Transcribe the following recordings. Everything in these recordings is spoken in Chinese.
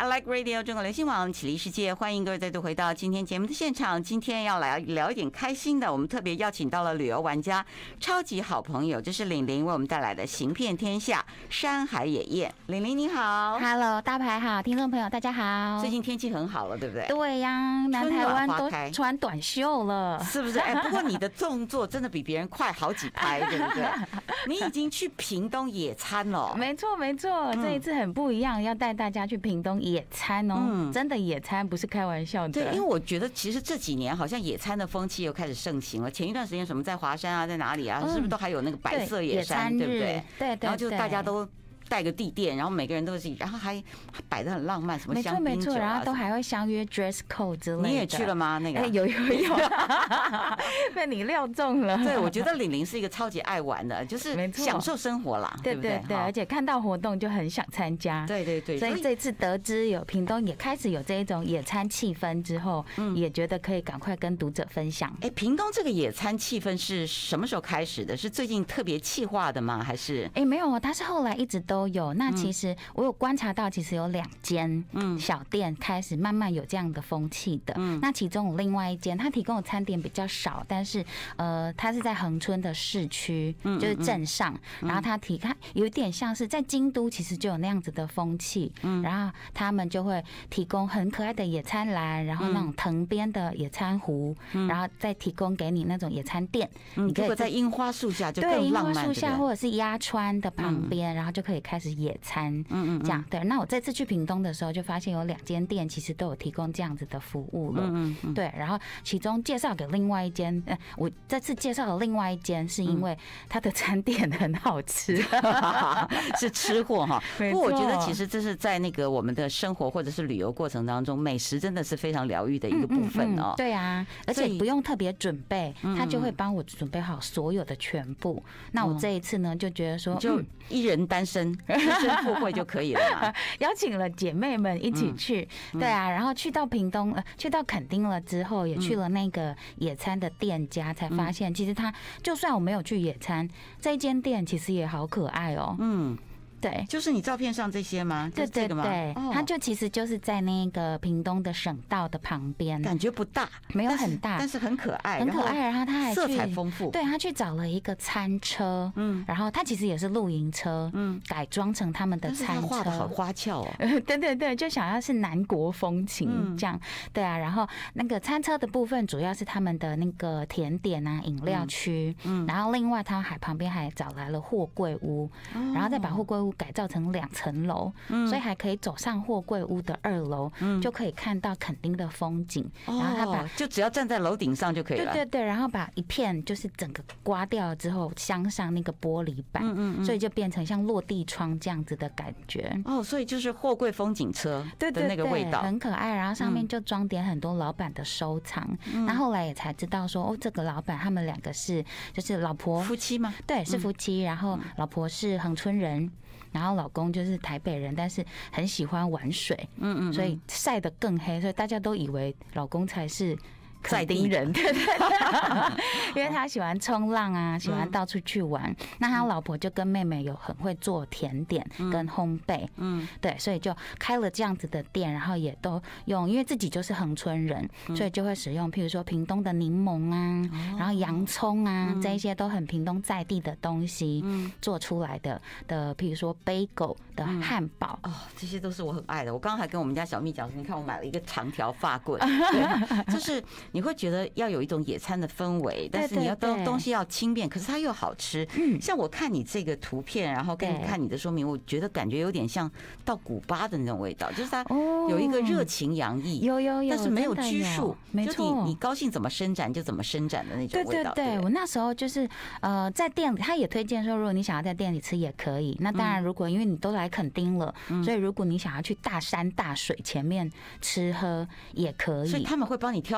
I Like Radio 中国流行网启力世界，欢迎各位再度回到今天节目的现场。今天要来聊一点开心的，我们特别邀请到了旅游玩家、超级好朋友，这是玲玲为我们带来的行遍天下山海野宴。玲玲你好 ，Hello， 大牌好，听众朋友大家好。 最近天气很好了，对不对？ 对呀，南台湾都穿短袖了， 是不是？不过你的动作真的比别人快好几拍，对不对？你已经去屏东野餐了。 没错没错，这一次很不一样，要带大家去屏东野餐哦，真的野餐不是开玩笑的。 对，因为我觉得其实这几年好像野餐的风气又开始盛行了。前一段时间什么在华山啊，在哪里啊，是不是都还有那个白色野餐，对不对？ 对， 然后就大家都带个地垫，然后每个人都是，然后还摆得很浪漫，什么香槟酒啊， 没错，然后都还会相约 dress code 之类的。 你也去了吗？那个有，被你料中了。 对，我觉得玲玲是一个超级爱玩的，就是享受生活啦，对不对？ 对，而且看到活动就很想参加。 对， 所以这次得知有屏东也开始有这一种野餐气氛之后，也觉得可以赶快跟读者分享。 屏东这个野餐气氛是什么时候开始的？是最近特别企划的吗？还是？ 没有，它是后来一直都有。那其实我有观察到，其实有2间小店开始慢慢有这样的风气的。那其中有另外一间，它提供的餐点比较少，但是它是在恒春的市区，就是镇上。然后它有一点像是在京都，其实就有那样子的风气。然后他们就会提供很可爱的野餐篮，然后那种藤编的野餐壶，然后再提供给你那种野餐垫。你可以在樱花树下就更浪漫， 对，樱花树下或者是鸭川的旁边，然后就可以开始野餐，这样对。那我这次去屏东的时候，就发现有2间店其实都有提供这样子的服务了，对。然后其中介绍给另外一间，我这次介绍的另外一间是因为它的餐点很好吃， 是吃货哈。不过我觉得其实这是在那个我们的生活或者是旅游过程当中，美食真的是非常疗愈的一个部分哦。 对啊，而且不用特别准备，他就会帮我准备好所有的全部。那我这一次呢，就觉得说， 就一人单身赴会就可以了嘛。 邀请了姐妹们一起去，对啊，然后去到屏东，去到垦丁了之后，也去了那个野餐的店家，才发现其实他就算我没有去野餐，这一间店其实也好可爱哦。对， 就是你照片上这些吗？ 对，它就其实就是在那个屏东的省道的旁边， 感觉不大， 没有很大， 但是很可爱， 很可爱。然后他还色彩丰富， 对，他去找了一个餐车，然后他其实也是露营车，改装成他们的餐车， 画得好花俏哦。 对，就想要是南国风情这样，对啊。然后那个餐车的部分主要是他们的那个甜点啊、饮料区，然后另外他旁边还找来了货柜屋，然后再把货柜屋改造成2层楼，所以还可以走上货柜屋的2楼，就可以看到垦丁的风景。然后他就只要站在楼顶上就可以了。 对，然后把一片就是整个刮掉了之后，镶上那个玻璃板，所以就变成像落地窗这样子的感觉。 所以就是货柜风景车的那个味道， 很可爱。然后上面就装点很多老板的收藏。那后来也才知道说，这个老板他们2个就是老婆夫妻吗？ 对，是夫妻。然后老婆是恒春人，然后老公就是台北人，但是很喜欢玩水，所以晒得更黑，所以大家都以为老公才是垦丁人，对，因为他喜欢冲浪啊，喜欢到处去玩。那他老婆就跟妹妹有很会做甜点跟烘焙，对，所以就开了这样子的店，然后也都用，因为自己就是恒春人，所以就会使用，譬如说屏东的柠檬啊，然后洋葱啊，这一些都很屏东在地的东西做出来的，譬如说bagel的汉堡， 这些都是我很爱的。我刚刚还跟我们家小蜜讲说，你看我买了一个长条发棍，就是你会觉得要有一种野餐的氛围，但是你要东西要轻便，可是它又好吃。像我看你这个图片，然后跟看你的说明，我觉得感觉有点像到古巴的那种味道，就是它有一个热情洋溢， 有， 但是没有拘束， 没错， 你高兴怎么伸展就怎么伸展的那种味道。 对，我那时候就是在店里，他也推荐说，如果你想要在店里吃也可以。那当然，如果因为你都来垦丁了，所以如果你想要去大山大水前面吃喝也可以。 所以他们会帮你挑好地点。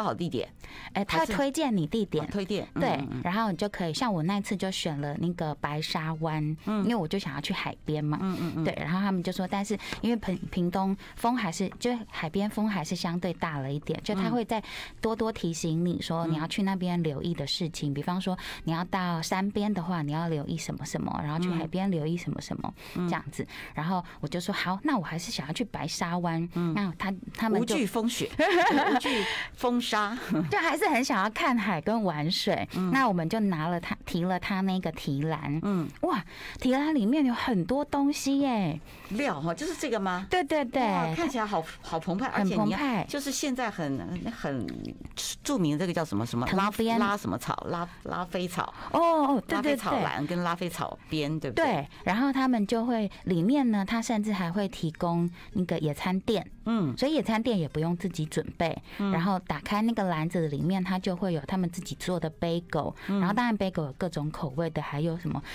点？ 他会推荐你地点， 推荐对，然后你就可以像我那次就选了那个白沙湾，因为我就想要去海边嘛，对，然后他们就说，但是因为屏东风还是就海边风还是相对大了一点，就他会再多多提醒你说你要去那边留意的事情，比方说你要到山边的话，你要留意什么什么，然后去海边留意什么什么这样子，然后我就说好，那我还是想要去白沙湾，那他们无惧风雪，无惧风沙， 就还是很想要看海跟玩水，那我们就提了他那个提篮，哇，提篮里面有很多东西耶， 料哈，就是这个吗？ 对对对， 看起来好澎湃，而且你看，就是现在很著名的这个叫什么拉什么草，拉菲草哦，对对对， 拉菲草篮跟拉菲草边，对不对？ 对，然后他们就会里面呢，他甚至还会提供那个野餐垫，所以野餐垫也不用自己准备，然后打开那个篮子里面，它就会有他们自己做的bagel，然后当然bagel有各种口味的，还有什么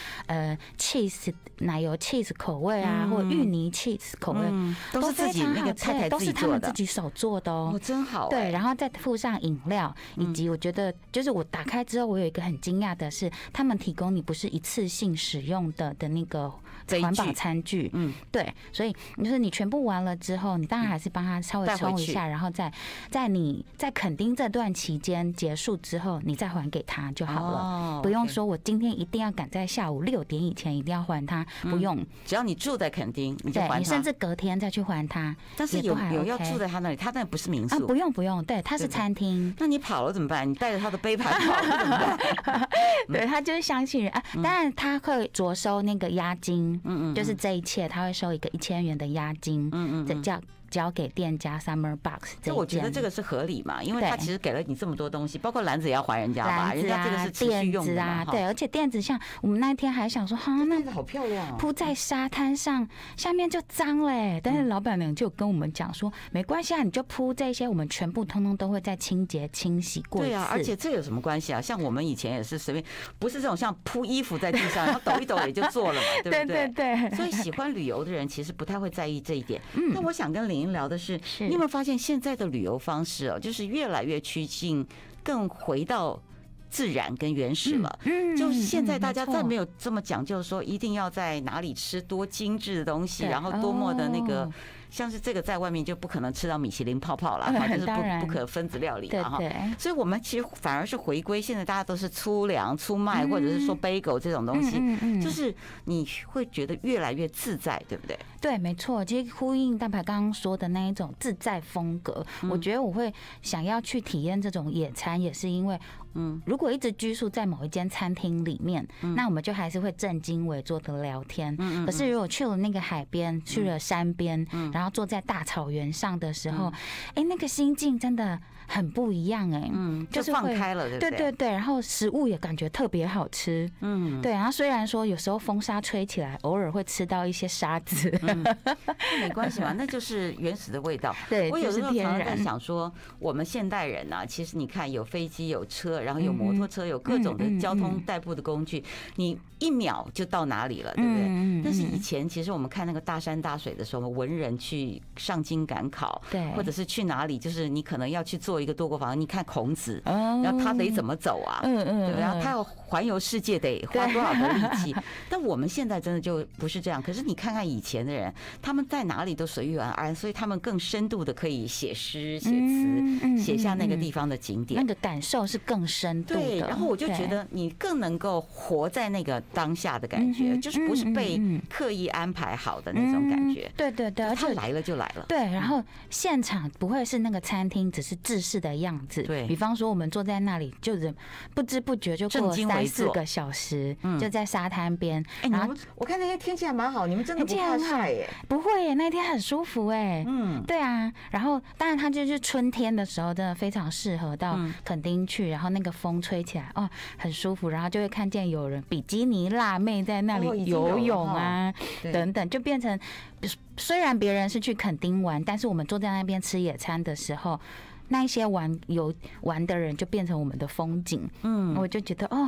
cheese 奶油 cheese 口味啊，或芋泥 cheese 口味， 都是自己那个太太自己做的， 都是他们自己手做的哦， 真好。 对，然后再附上饮料，以及我觉得就是我打开之后，我有一个很惊讶的是，他们提供你不是一次性使用的那个环保餐具，对，所以就是你全部完了之后，你当然还是帮他稍微冲一下，然后在你在垦丁这段期间结束之后，你再还给他就好了，不用说我今天一定要赶在下午6点以前一定要还他，不用， 只要你住在垦丁，你就还他， 你甚至隔天再去还他。 但是有要住在他那里，他那不是民宿， 不用，对，他是餐厅。 那你跑了怎么办？你带着他的背牌跑了怎么办？ 对，他就是相信人啊，当然他会着收那个押金，就是这一切他会收一个1000元的押金，这交给店家 Summer Box。这我觉得这个是合理嘛，因为他其实给了你这么多东西，包括篮子也要还人家吧，人家这个是持续用的嘛。 对，而且垫子像我们那天还想说， 那个好漂亮， 铺在沙滩上，下面就脏嘞。但是老板娘就跟我们讲说，没关系啊，你就铺这些，我们全部通通都会再清洁清洗过一次。 对啊，而且这有什么关系啊？像我们以前也是随便，不是这种像铺衣服在地上，然后抖一抖也就做了嘛，对不对？ 对。 所以喜欢旅游的人其实不太会在意这一点。那我想跟林英聊的是，你有没有发现现在的旅游方式哦，就是越来越趋近更回到自然跟原始了。就是现在大家再没有这么讲究说一定要在哪里吃多精致的东西，然后多么的那个。像是这个在外面就不可能吃到米其林泡泡了，就是不可分子料理了哈。所以我们其实反而是回归，现在大家都是粗粮、粗麦，或者是说 bagel 这种东西，就是你会觉得越来越自在，对不对？ 对，没错。其实呼应大牌刚刚说的那一种自在风格，我觉得我会想要去体验这种野餐，也是因为，如果一直居住在某一间餐厅里面，那我们就还是会正襟危坐的聊天。可是如果去了那个海边，去了山边，然后坐在大草原上的时候，那个心境真的很不一样就是放开了，对不对？ 对，然后食物也感觉特别好吃，对。然后虽然说有时候风沙吹起来，偶尔会吃到一些沙子， 没关系嘛，那就是原始的味道。 对， 我有时候常常在想说，我们现代人啊，其实你看有飞机、有车，然后有摩托车，有各种的交通代步的工具，你1秒就到哪里了，对不对？但是以前其实我们看那个大山大水的时候，文人去上京赶考， 对， 或者是去哪里，就是你可能要去做一个多国访，你看孔子，然后他得怎么走啊？对，然后他要环游世界得花多少的力气？但我们现在真的就不是这样。可是你看看以前的人，他们在哪里都随遇而安，所以他们更深度的可以写诗、写词，写下那个地方的景点， 那个感受是更深度的。 对，然后我就觉得你更能够活在那个当下的感觉，就是不是被刻意安排好的那种感觉。 对，而且他来了就来了。 对，然后现场不会是那个餐厅只是制式的样子。 对， 比方说我们坐在那里，就是不知不觉就过了3-4个小时，就在沙滩边。 然后我看那天天气还蛮好，你们真的不怕晒耶？ 不会耶，那天很舒服哎。对啊。然后当然它就是春天的时候，真的非常适合到垦丁去，然后那个风吹起来，很舒服。然后就会看见有人比基尼辣妹在那里游泳啊，等等，就变成虽然别人是去垦丁玩，但是我们坐在那边吃野餐的时候，那一些玩的人就变成我们的风景。我就觉得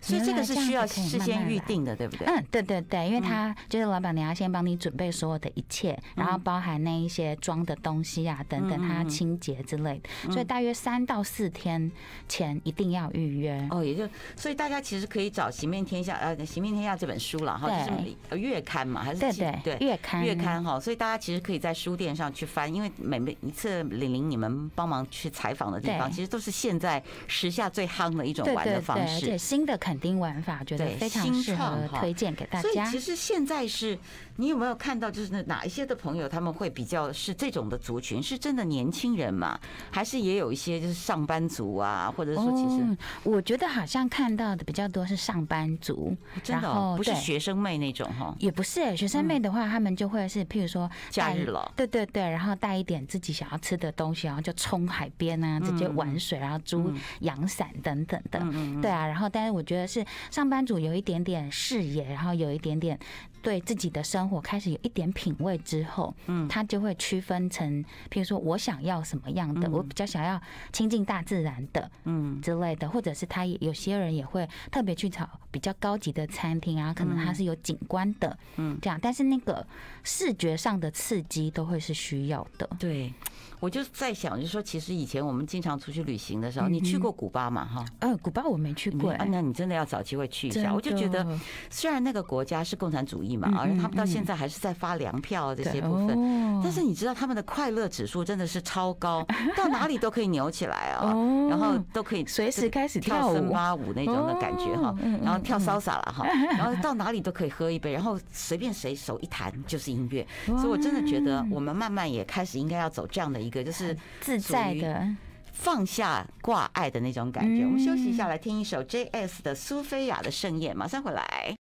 所以这个是需要事先预定的，对不对？ 对对对，因为他就是老板娘要先帮你准备所有的一切，然后包含那一些装的东西啊等等，他清洁之类的，所以大约3到4天前一定要预约。 也就所以大家其实可以找《行遍天下》《行遍天下》这本书了哈，就是月刊嘛，还是对月刊哈，所以大家其实可以在书店上去翻，因为每一次玲玲你们帮忙去采访的地方，其实都是现在时下最夯的一种玩的方式， 对新的垦丁玩法，觉得非常适合推荐给大家。 所以其实现在是你有没有看到，就是哪一些的朋友他们会比较是这种的族群，是真的年轻人嘛，还是也有一些就是上班族啊，或者说其实我觉得好像看到的比较多是上班族， 真的不是学生妹那种哈， 也不是学生妹的话，他们就会是譬如说假日了， 对对对，然后带一点自己想要吃的东西，然后就冲海边啊，直接玩水，然后租阳伞等等的，对啊，然后但是我觉得是上班族有一点点视野，然后有一点点对自己的生活开始有一点品味之后，他就会区分成，譬如说我想要什么样的，我比较想要亲近大自然的，之类的，或者是他有些人也会特别去找比较高级的餐厅啊，可能它是有景观的，这样，但是那个视觉上的刺激都会是需要的。 对，我就在想，就是说，其实以前我们经常出去旅行的时候，你去过古巴嘛？哈， 古巴我没去过， 那你真的要找机会去一下。我就觉得，虽然那个国家是共产主义嘛，而他们到现在还是在发粮票这些部分，但是你知道他们的快乐指数真的是超高，到哪里都可以扭起来啊，然后都可以随时开始跳森巴舞那种的感觉哈，然后跳salsa了哈，然后到哪里都可以喝一杯，然后随便谁手一弹就是音乐，所以我真的觉得我们慢慢也开始应该要走这样的一个就是自在的放下挂碍的那种感觉。我们休息一下，来听一首 JS 的苏菲亚的盛宴，马上回来。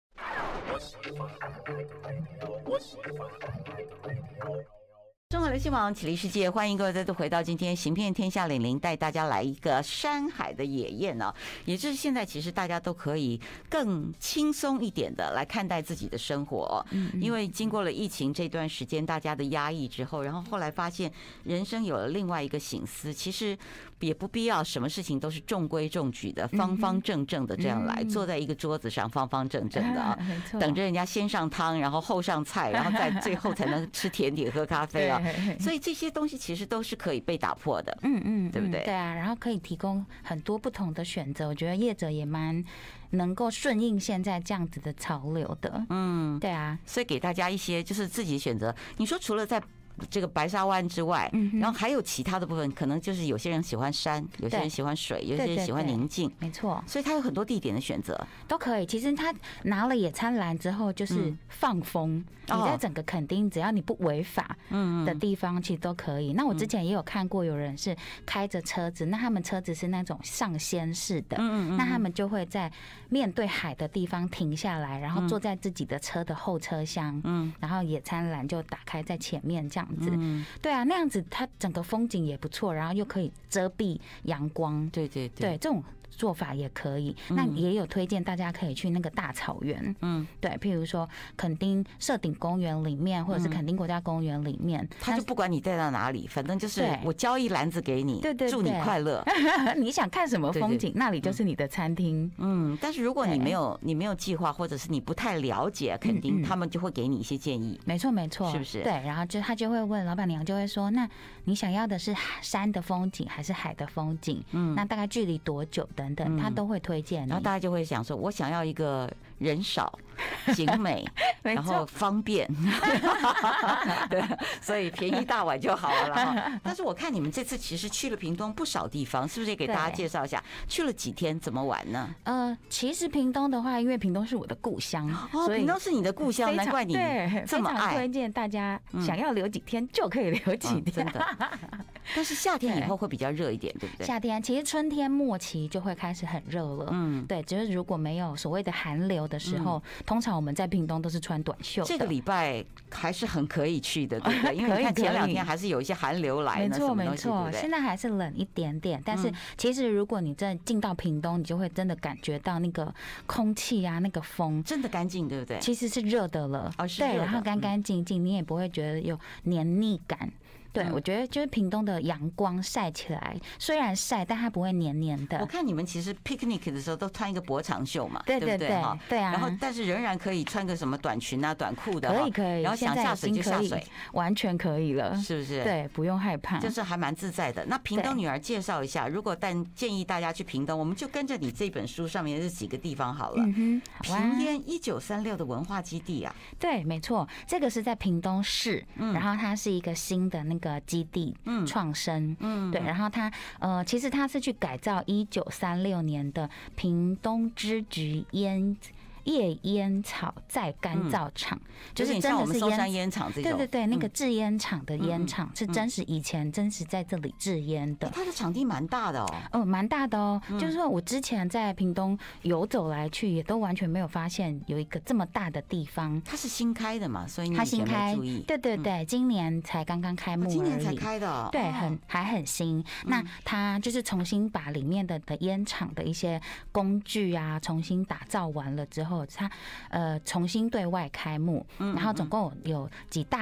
中国流行网启力世界，欢迎各位再度回到今天行遍天下玲玲带大家来一个山海的野宴呢，也就是现在其实大家都可以更轻松一点的来看待自己的生活，因为经过了疫情这段时间大家的压抑之后，然后后来发现人生有了另外一个省思，其实也不必要什么事情都是中规中矩的方方正正的这样来坐在一个桌子上方方正正的啊，等着人家先上汤然后后上菜，然后在最后才能吃甜点喝咖啡啊，所以这些东西其实都是可以被打破的，对不对？ 对啊，然后可以提供很多不同的选择，我觉得业者也蛮能够顺应现在这样子的潮流的，对啊， 所以给大家一些就是自己选择。你说除了在这个白沙湾之外，然后还有其他的部分，可能就是有些人喜欢山，有些人喜欢水，有些人喜欢宁静， 没错， 所以他有很多地点的选择都可以。其实他拿了野餐篮之后，就是放风，你在整个垦丁，只要你不违法的地方，其实都可以。那我之前也有看过有人是开着车子，那他们车子是那种上掀式的，那他们就会在面对海的地方停下来，然后坐在自己的车的后车厢，然后野餐篮就打开在前面这样。对啊，那样子它整个风景也不错，然后又可以遮蔽阳光， 对， 这种做法也可以。那也有推荐大家可以去那个大草原，对，譬如说垦丁社顶公园里面，或者是垦丁国家公园里面， 他就不管你带到哪里，反正就是我交一篮子给你， 对， 祝你快乐。 你想看什么风景，那里就是你的餐厅。 但是如果你没有计划，或者是你不太了解垦丁，他们就会给你一些建议。 没错，是不是？对，然后他就会问老板娘，就会说，那你想要的是山的风景还是海的风景？那大概距离多久等等，他都会推荐你。 然后大家就会想说，我想要一个人少、景美，然后方便，对，所以便宜大碗就好了啦。但是我看你们这次其实去了屏东不少地方，是不是也给大家介绍一下？去了几天，怎么玩呢？ 其实屏东的话，因为屏东是我的故乡，所以屏东是你的故乡，难怪你这么爱。 推荐大家想要留几天就可以留几天， 真的。但是夏天以后会比较热一点，对不对？ 夏天其实春天末期就会开始很热了，对，只是如果没有所谓的寒流的时候，通常我们在屏东都是穿短袖的。 这个礼拜还是很可以去的，对不对？因为你看前2天还是有一些寒流来呢， 没错，现在还是冷一点点，但是其实如果你真的进到屏东，你就会真的感觉到那个空气啊，那个风真的干净，对不对？ 其实是热的了，对，然后干干净净，你也不会觉得有黏腻感。 对，我觉得就是屏东的阳光晒起来，虽然晒，但它不会黏黏的。 我看你们其实 picnic 的时候都穿一个薄长袖嘛， 对不对？ 对啊。 然后但是仍然可以穿个什么短裙啊、短裤的， 可以。 然后想下水就下水， 完全可以了， 是不是？ 对，不用害怕， 就是还蛮自在的。那屏东女儿介绍一下，如果建议大家去屏东，我们就跟着你这本书上面这几个地方好了。屏烟1936的文化基地啊， 对，没错，这个是在屏东市，然后它是一个新的那个基地创生，对，然后它其实它是去改造1936年的屏东支局叶烟草再干燥厂，就是真的是松山烟厂这种， 对，那个制烟厂的烟厂是以前真实在这里制烟的。 它的场地蛮大的哦， 蛮大的哦。就是说我之前在屏东游走来去，也都完全没有发现有一个这么大的地方。 它是新开的嘛，所以你它新开， 注意。 对，今年才刚刚开幕而已， 今年才开的， 对，还很新。那它就是重新把里面的烟厂的一些工具啊，重新打造完了之后。它重新对外开幕，然后总共有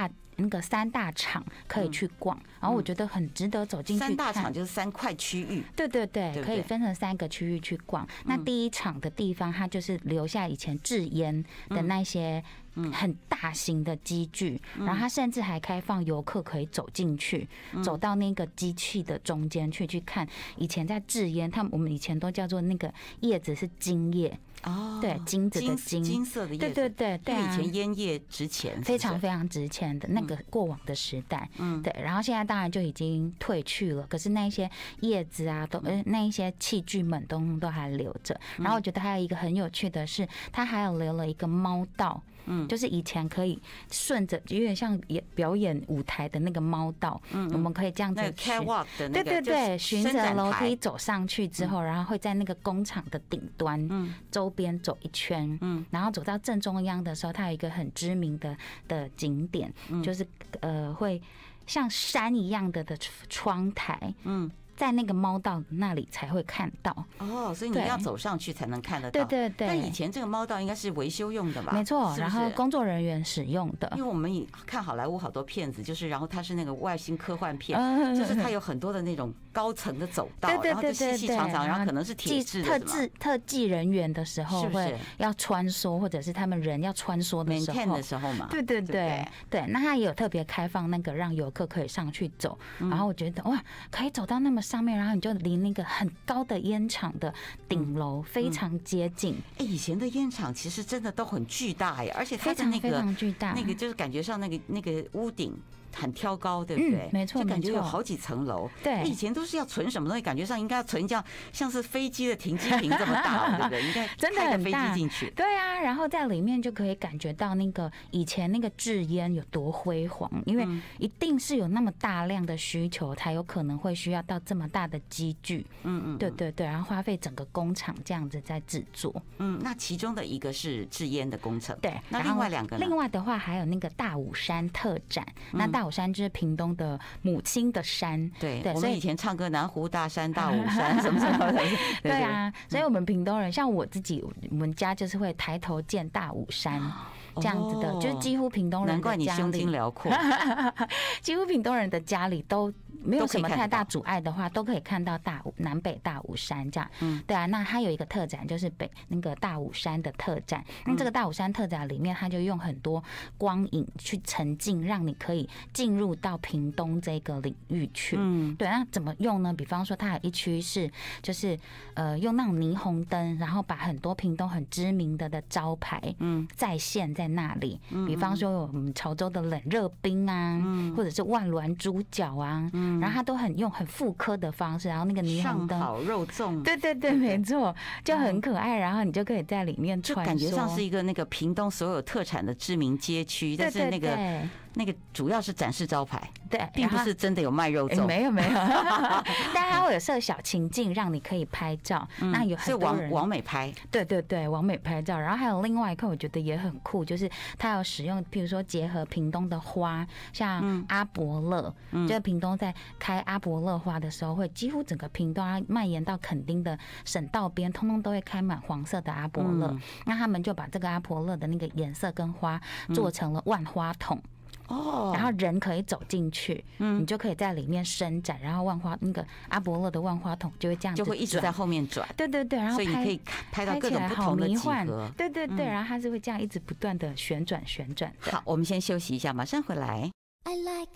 3大场可以去逛，然后我觉得很值得走进去看。3 大场就是3块区域， 对，可以分成3个区域去逛。那第一场的地方，它就是留下以前制烟的那些很大型的机具，然后它甚至还开放游客可以走进去，走到那个机器的中间去看以前在制烟，我们以前都叫做那个叶子是金叶。对，金子的金色的叶子，对， 以前烟叶值钱， 非常非常值钱的那个过往的时代，对。然后现在当然就已经退去了，可是那一些叶子啊，那一些器具们都还留着。然后我觉得还有一个很有趣的是，它还有留了一个猫道。就是以前可以顺着，有点像表演舞台的那个猫道，我们可以这样子对，循着楼梯走上去之后，然后会在那个工厂的顶端，周边走一圈，然后走到正中央的时候，它有一个很知名的景点，就是会像山一样的窗台，在那个猫道那里才会看到所以你要走上去才能看得到。 对。 但以前这个猫道应该是维修用的吧？ 没错，然后工作人员使用的。 因为我们看好莱坞好多片子，就是然后它是那个外星科幻片，就是它有很多的那种高层的走道，然后就细细长长，然后可能是铁质的特技人员的时候会要穿梭，或者是他们人要穿梭的时候嘛。 对，那它也有特别开放那个让游客可以上去走，然后我觉得哇，可以走到那么上面，然后你就离那个很高的烟厂的顶楼非常接近。 以前的烟厂其实真的都很巨大耶，而且它的那个非常巨大， 那个就是感觉上那个屋顶很挑高，对不对？ 没错， 就感觉有好几层楼。 对， 以前都是要存什么东西，感觉上应该要存这样，像是飞机的停机坪这么大，对不对？应该真的很大， 飞机进去。 对啊，然后在里面就可以感觉到那个以前那个制烟有多辉煌，因为一定是有那么大量的需求，才有可能会需要到这么大的机具。对，然后花费整个工厂这样子在制作。 那其中的一个是制烟的工程。 对， 那另外2个呢？ 另外的话还有那个大武山特展。那大武山就是屏东的母亲的山。 对，我们以前唱歌南湖大山、大武山什么什么的。 对啊，所以我们屏东人，像我自己，我们家就是会抬头见大武山。这样子的，就是几乎屏东人的家里， 难怪你胸襟辽阔。 几乎屏东人的家里都没有什么太大阻碍的话，都可以看到南北大武山这样。对啊，那它有一个特展，就是那个大武山的特展。那这个大武山特展里面，它就用很多光影去沉浸，让你可以进入到屏东这个领域去。对，那怎么用呢？比方说，它有一区是就是用那种霓虹灯，然后把很多屏东很知名的招牌再现在那里。比方说有我们潮州的冷热冰啊，或者是万峦猪脚啊，然后它都用很复刻的方式，然后那个霓虹灯上好肉粽， 对，没错，就很可爱。然后你就可以在里面穿梭， 就感觉上是一个那个屏东所有特产的知名街区，但是那个主要是展示招牌， 对， 并不是真的有卖肉粽， 没有，但它会有设小情境让你可以拍照。那有很多人网美拍， 对，网美拍照。然后还有另外一个我觉得也很酷，就是它有使用，譬如说结合屏东的花，像阿伯乐，就是屏东在开阿伯乐花的时候，会几乎整个屏东要蔓延到垦丁的省道边，通通都会开满黄色的阿伯乐。那他们就把这个阿伯乐的那个颜色跟花做成了万花筒。 哦， 然后人可以走进去，你就可以在里面伸展，然后那个阿波罗的万花筒就会这样子就会一直在后面转。 对对对，然后所以你可以拍到各种不同的几何。 对对对，然后它是会这样一直不断的旋转的。 好，我们先休息一下，马上回来。I like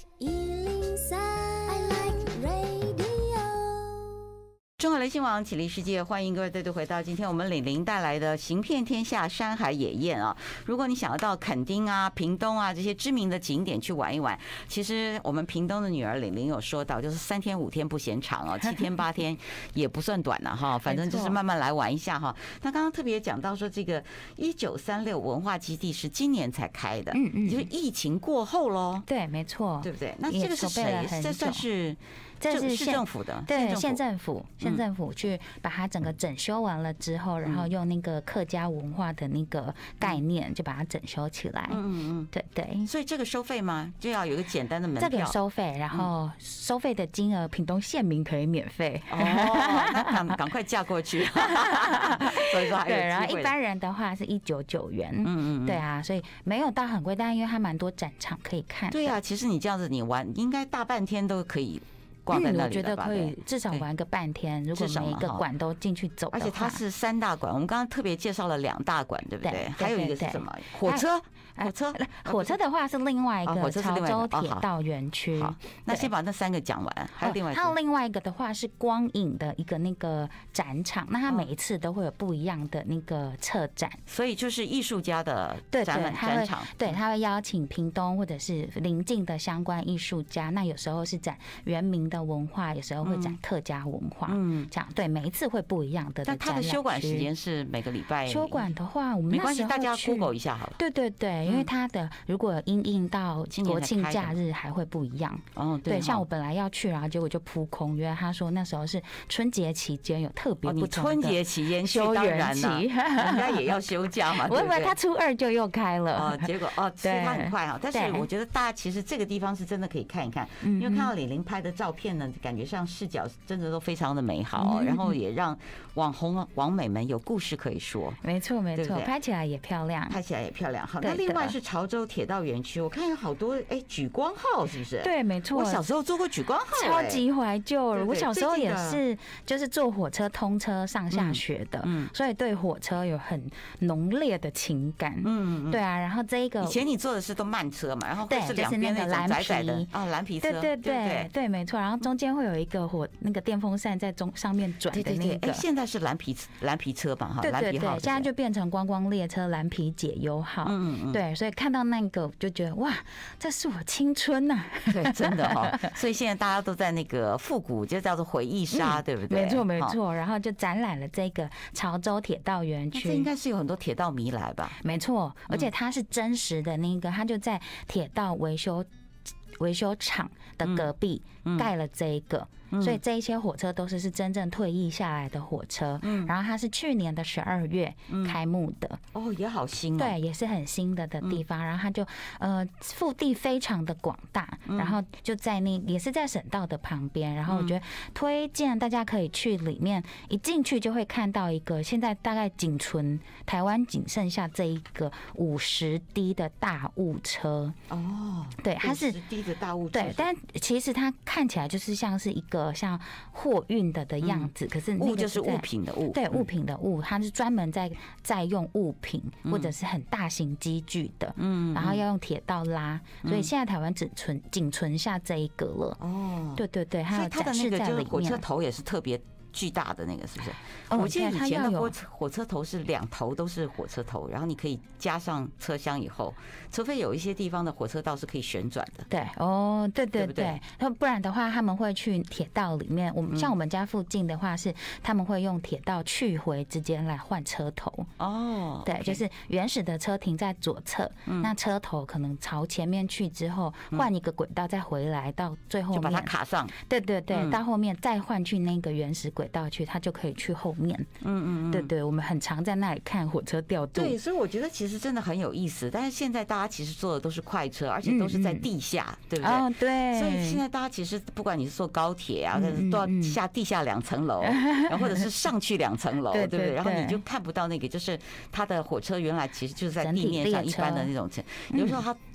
103, I like radio。中华流行网启力世界，欢迎各位再度回到今天我们玲玲带来的行遍天下山海野宴啊！如果你想要到垦丁啊、屏东啊这些知名的景点去玩一玩，其实我们屏东的女儿玲玲有说到，就是3天5天不嫌长哦，7天8天也不算短了哈，反正就是慢慢来玩一下哈。那刚刚特别讲到说，这个1936文化基地是今年才开的，就是疫情过后喽。 对，没错， 对不对？那这个是谁？这算是？ 这是市政府的， 对，县政府去把它整个整修完了之后，然后用那个客家文化的那个概念，就把它整修起来。对对。 所以这个收费吗？就要有一个简单的门票。 这个收费，然后收费的金额，屏东县民可以免费。 哦，那赶快嫁过去。所以说还有对，然后一般人的话是199元。对啊，所以没有到很贵，但因为它蛮多展场可以看。 对啊，其实你这样子你玩，应该大半天都可以。逛在那里， 我觉得可以至少玩个半天。如果每一个馆都进去走的话， 而且它是3大馆，我们刚刚特别介绍了2大馆，对不对？还有一个是什么？火车。 火车的话是另外一个潮州铁道园区。 好，那先把那3个讲完。还有另外一个的话是光影的一个那个展场，那它每一次都会有不一样的那个策展， 所以就是艺术家的展场。 对，他会邀请屏东或者是邻近的相关艺术家。那有时候是展原民的文化，有时候会展客家文化。这样对，每一次会不一样的。 但它的休馆时间是每个礼拜。 休馆的话，我们没关系，大家 Google 一下好了。 对对对，因为它的如果因应到国庆假日还会不一样。对，像我本来要去，然后结果就扑空，因为他说那时候是春节期间有特别不同的春节期间休园期， 人家也要休假嘛。 我以为他初2就又开了。 结果其实他很快啊。但是我觉得大家其实这个地方是真的可以看一看，因为看到李玲拍的照片呢，感觉上视角真的都非常的美好，然后也让网红网美们有故事可以说。 没错没错，拍起来也漂亮， 好，那另外是潮州铁道园区，我看有好多举光号，是不是？ 对，没错。 我小时候坐过举光号， 超级怀旧。我小时候也是，就是坐火车通车上下学的，所以对火车有很浓烈的情感。对啊。然后这一个以前你坐的是都慢车嘛，然后是两边那种窄窄的蓝皮车， 对，没错。然后中间会有一个那个电风扇在上面转的那个。 现在是蓝皮车吧？哈， 对，现在就变成观光列车蓝皮解忧号。对，所以看到那个就觉得哇，这是我青春呐！ 对，真的哈。所以现在大家都在那个复古，就叫做回忆杀，对不对？ 没错。然后就展览了这个潮州铁道园区， 这应该是有很多铁道迷来吧？ 没错，而且它是真实的那个，它就在铁道维修厂的隔壁盖了这一个。所以这一些火车都是真正退役下来的火车，然后它是去年的12月开幕的。 也好新。 对，也是很新的地方。然后它就腹地非常的广大，然后就在也是在省道的旁边。然后我觉得推荐大家可以去里面，一进去就会看到一个现在大概台湾仅剩下这一个50D 的大雾车。对，它是 50D 的大雾车。 对，但其实它看起来就是像是一个像货运的样子，可是物就是物品的物， 对，物品的物，它是专门在用物品或者是很大型机具的，然后要用铁道拉，所以现在台湾仅存下这一个了。对，还有展示在里面。 火车头也是特别巨大的那个，是不是？我记得以前的火车头是2头都是火车头，然后你可以加上车厢以后，除非有一些地方的火车道是可以旋转的。 对，对，不然的话他们会去铁道里面。像我们家附近的话是他们会用铁道去回之间来换车头。对，就是原始的车停在左侧，那车头可能朝前面去之后，换一个轨道再回来到最后面， 就把它卡上。 对，到后面再换去那个原始轨道去，它就可以去后面。对，我们很常在那里看火车调度。 对，所以我觉得其实真的很有意思。但是现在大家其实坐的都是快车，而且都是在地下，对不对？ 对。 所以现在大家其实不管你是坐高铁啊，都要下地下2层楼，然后或者是上去2层楼，对不对？然后你就看不到那个，就是它的火车原来其实就是在地面上一般的那种。有时候它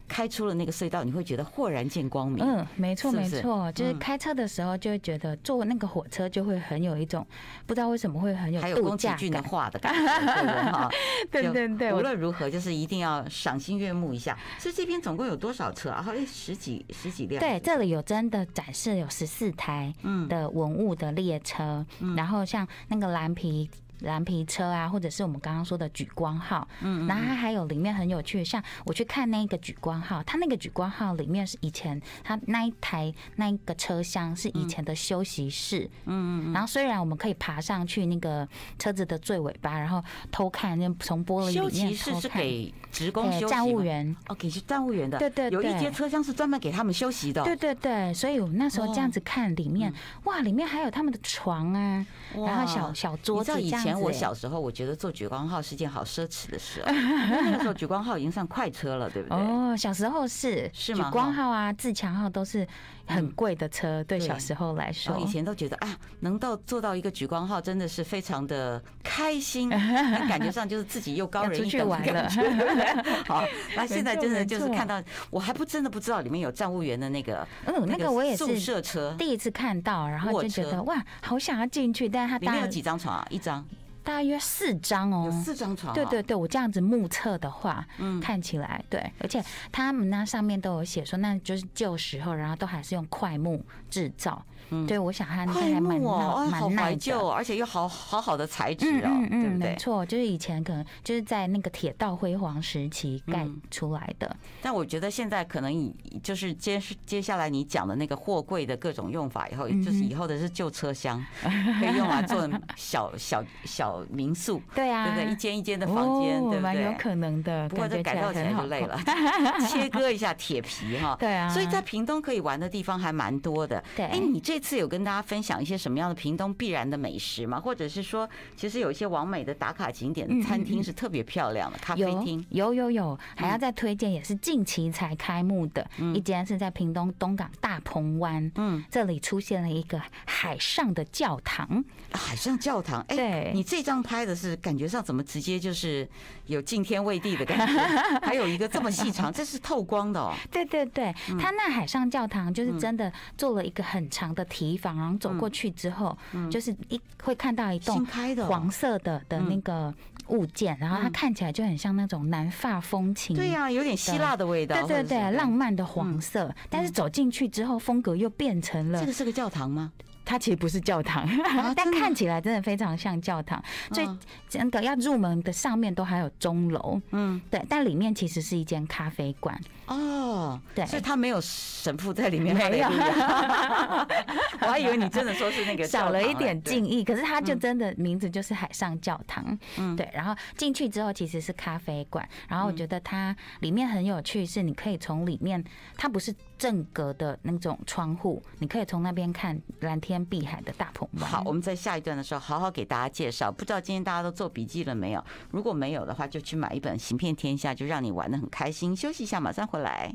开出了那个隧道，你会觉得豁然见光明。 没错是不是没错，就是开车的时候就会觉得坐那个火车就会很有一种不知道为什么会很有还有度宫崎骏的假感。 画的感觉，对不对哈？ 对对对， 无论如何，就是一定要赏心悦目一下。所以这边总共有多少车啊？十几辆。 对，这里有真的展示有14台的文物的列车，然后像那个蓝皮车啊，或者是我们刚刚说的莒光号，然后它还有里面很有趣，像我去看那个莒光号，它那个莒光号里面是以前它那一个车厢是以前的休息室，然后虽然我们可以爬上去那个车子的最尾巴，然后偷看，从玻璃里面偷看。休息室是给职工休息吗？ 站务员哦，给站务员的。 对对对， 有一节车厢是专门给他们休息的。 对对对，所以我那时候这样子看里面，哇，里面还有他们的床啊，然后小桌子这样子。 以前我小时候，我觉得坐莒光号是件好奢侈的事，那个时候莒光号已经算快车了，对不对？ 哦，小时候是吗？ 莒光号啊、自强号都是很贵的车，对小时候来说。 以前都觉得啊，能坐到一个莒光号真的是非常的开心，感觉上就是自己又高人一等的感觉。好，那现在真的就是看到，我还真的不知道里面有站务员的那个我也是宿舍车， 第一次看到，然后就觉得哇，好想要进去，但是它里面有几张床啊？一张。 大约4张哦， 有4张床。 对对对，我这样子目测的话，看起来对，而且他们那上面都有写说，那就是旧时候，然后都还是用块木制造。对，我想它应该还蛮好耐怀旧，而且又好的材质哦，对不对？ 没错，就是以前可能就是在那个铁道辉煌时期盖出来的。 但我觉得现在可能就是接下来你讲的那个货柜的各种用法，以后就是以后的是旧车厢，可以用来做小民宿。 对啊， 对不对？一间一间的房间，对不对？ 蛮有可能的。 不过这改造起来就累了，切割一下铁皮哈。 对啊， 所以在屏东可以玩的地方还蛮多的。 对， 你这次有跟大家分享一些什么样的屏东必然的美食吗？或者是说，其实有一些网美的打卡景点的餐厅是特别漂亮的咖啡厅？ 有，还要再推荐，也是近期才开幕的一间，是在屏东东港大鹏湾。这里出现了一个海上的教堂。 海上教堂，对，你这张拍的是感觉上怎么直接就是有敬天畏地的感觉？还有一个这么细长，这是透光的哦。 对对对，它那海上教堂就是真的做了一个很长的堤防，然后走过去之后，就是会看到一栋黄色的那个物件，然后它看起来就很像那种南法风情。 对呀，有点希腊的味道。 对对对，浪漫的黄色，但是走进去之后风格又变成了。 这个是个教堂吗？ 它其实不是教堂，但看起来真的非常像教堂。所以整个要入门的上面都还有钟楼，对，但里面其实是一间咖啡馆。 哦， 对， 所以它没有神父在里面， 没有。 我还以为你真的说是那个少了一点敬意，可是它就真的名字就是海上教堂。对，然后进去之后其实是咖啡馆，然后我觉得它里面很有趣，是你可以从里面，它不是正格的那种窗户，你可以从那边看蓝天碧海的大鹏湾。 好，我们在下一段的时候好好给大家介绍。不知道今天大家都做笔记了没有？如果没有的话，就去买一本《行遍天下》，就让你玩得很开心。休息一下，马上回来。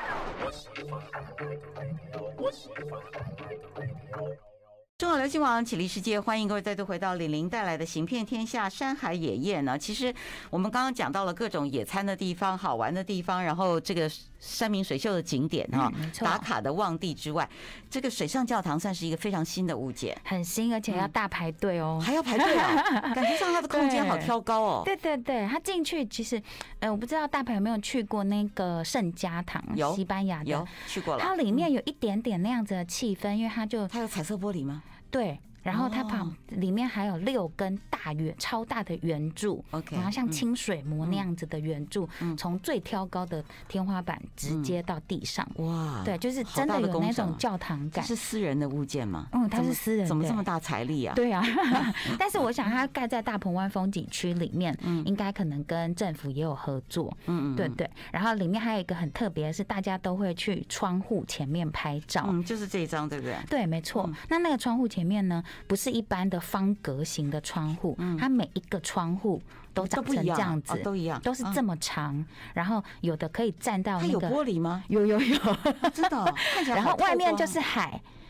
中广流行网启力世界，欢迎各位再度回到00带来的行遍天下山海野宴呢。其实我们刚刚讲到了各种野餐的地方、好玩的地方，然后这个山明水秀的景点哈，打卡的旺地之外，这个水上教堂算是一个非常新的物件， 很新，而且要大排队哦， 还要排队啊，感觉上它的空间好挑高哦。 对对对，它进去其实，我不知道大朋友有没有去过那个圣家堂， 有西班牙的， 有去过了。 它里面有一点点那样子的气氛，因为它有彩色玻璃吗？ 对。然后它里面还有6根超大的圆柱，然后像清水模那样子的圆柱，从最挑高的天花板直接到地上。哇，对，就是真的有那种教堂感。 是私人的物件吗？ 它是私人， 怎么这么大财力啊？ 对啊，但是我想它盖在大鹏湾风景区里面，应该可能跟政府也有合作。对对。然后里面还有一个很特别的是，大家都会去窗户前面拍照。 就是这一张，对不对？ 对，没错。那个窗户前面呢？不是一般的方格型的窗户，它每一个窗户都长成这样子， 都一样， 都是这么长。然后有的可以站到那个， 它有玻璃吗？ 有， 真的，看起来。 然后外面就是海，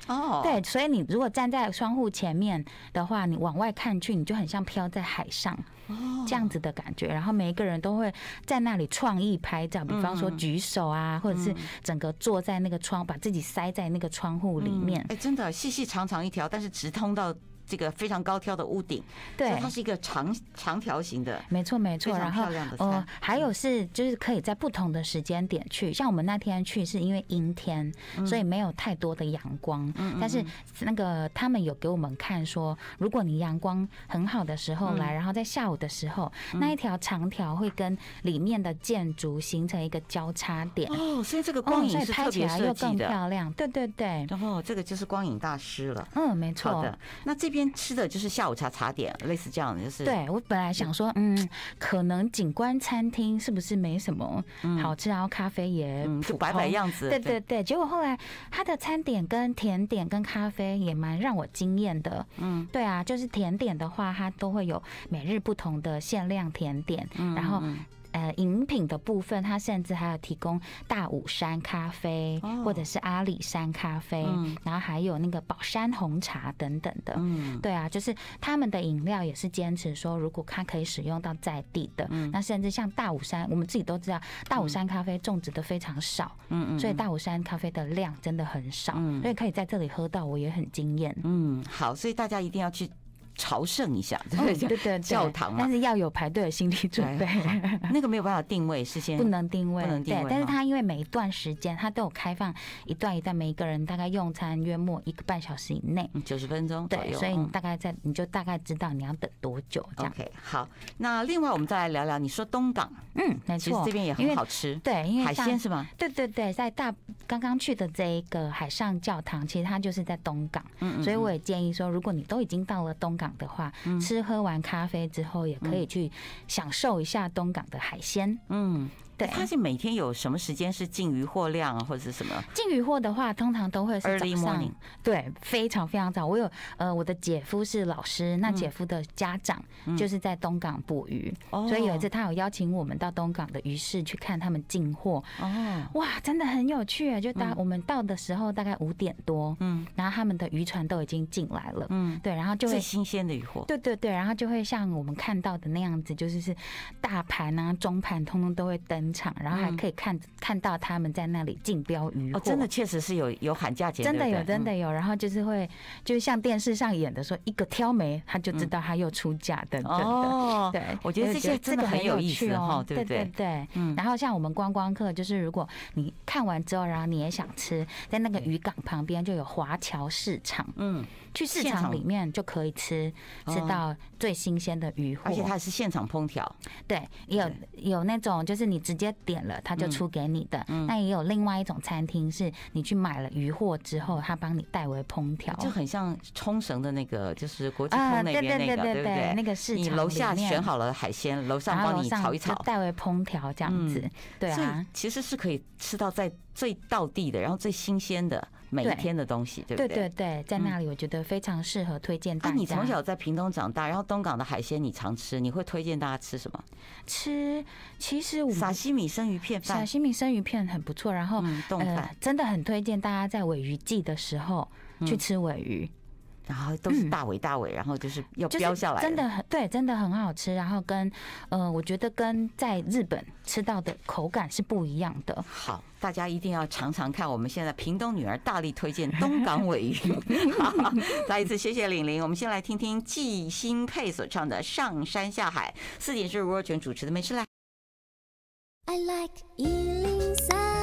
哦， 对，所以你如果站在窗户前面的话，你往外看去，你就很像飘在海上。这样子的感觉，然后每一个人都会在那里创意拍照，比方说举手啊，或者是整个坐在那个窗，把自己塞在那个窗户里面。 哎，真的细细长长一条，但是直通到这个非常高挑的屋顶， 对， 它是一个长条形的， 没错没错。然后还有是就是可以在不同的时间点去，像我们那天去是因为阴天，所以没有太多的阳光，但是那个他们有给我们看说，如果你阳光很好的时候来，然后在下午的时候，那一条长条会跟里面的建筑形成一个交叉点。 哦，所以这个光影是特别设计的， 又更漂亮。对对对， 然后这个就是光影大师了。 没错。 好的，那这边吃的就是下午茶点，类似这样的，就是对我本来想说，可能景观餐厅是不是没什么好吃，然后咖啡也就摆摆样子。 对对对，结果后来它的餐点跟甜点跟咖啡也蛮让我惊艳的。对啊，就是甜点的话，它都会有每日不同的限量甜点，然后。饮品的部分，它甚至还有提供大武山咖啡，或者是阿里山咖啡，然后还有那个宝山红茶等等的。对啊，就是他们的饮料也是坚持说，如果它可以使用到在地的，那甚至像大武山，我们自己都知道，大武山咖啡种植的非常少，所以大武山咖啡的量真的很少，所以可以在这里喝到，我也很惊艳。 好，所以大家一定要去朝圣一下， 对对对， 教堂嘛， 但是要有排队的心理准备。 那个没有办法定位，事先不能定位， 对。 但是它因为每一段时间它都有开放一段一段，每一个人大概用餐约莫1个半小时以内 ，90分钟左右。 对，所以你就大概知道你要等多久这样。 OK， 好，那另外我们再来聊聊，你说东港， 没错， 其实这边也很好吃， 对，因为海鲜是吗？ 对对对，在刚刚去的这一个海上教堂，其实它就是在东港，所以我也建议说，如果你都已经到了东港的话，吃喝完咖啡之后，也可以去享受一下东港的海鲜。对， 它是每天有什么时间是进渔获量啊，或者是什么？ 进渔获的话，通常都会是早上，对，非常非常早。我有我的姐夫是老师，那姐夫的家长就是在东港捕鱼，所以有一次他有邀请我们到东港的鱼市去看他们进货。哇，真的很有趣。就我们到的时候大概5点多，然后他们的渔船都已经进来了，对，然后就会最新鲜的渔获， 对对对，然后就会像我们看到的那样子，就是大盘啊、中盘通通都会登场，然后还可以看到他们在那里竞标渔获。 真的确实是有喊价钱， 真的有真的有，然后就像电视上演的说，一个挑眉他就知道他又出价等等的。对， 我觉得这些真的很有意思哈，对不对？ 对。然后像我们观光客，就是如果你看完之后，然后你也想吃，在那个渔港旁边就有华侨市场，去市场里面就可以吃到最新鲜的渔获， 而且它是现场烹调。 对，有那种就是你直接点了他就出给你的，那也有另外一种餐厅是你去买了渔获之后，他帮你代为烹调， 就很像冲绳的那个就是国际通那边那个，对不对？ 那个市场你楼下选好了海鲜，楼上帮你炒一炒， 代为烹调这样子。对啊， 其实是可以吃到在最道地的，然后最新鲜的每一天的东西，对不对？ 对对对，在那里我觉得非常适合推荐大家。 你从小在屏东长大，然后东港的海鲜你常吃，你会推荐大家吃什么？ 其实我们沙西米生鱼片饭， 沙西米生鱼片很不错。然后真的很推荐大家在鲔鱼季的时候去吃鲔鱼。 然后都是大尾，然后就是要标下来， 真的很对，真的很好吃。然后我觉得跟在日本吃到的口感是不一样的。 好，大家一定要尝尝看。我们现在屏东女儿大力推荐东港鲔鱼。再一次谢谢玲玲。我们先来听听季新佩所唱的《上山下海》。4点是吴若权主持的《美食来》。 I like 103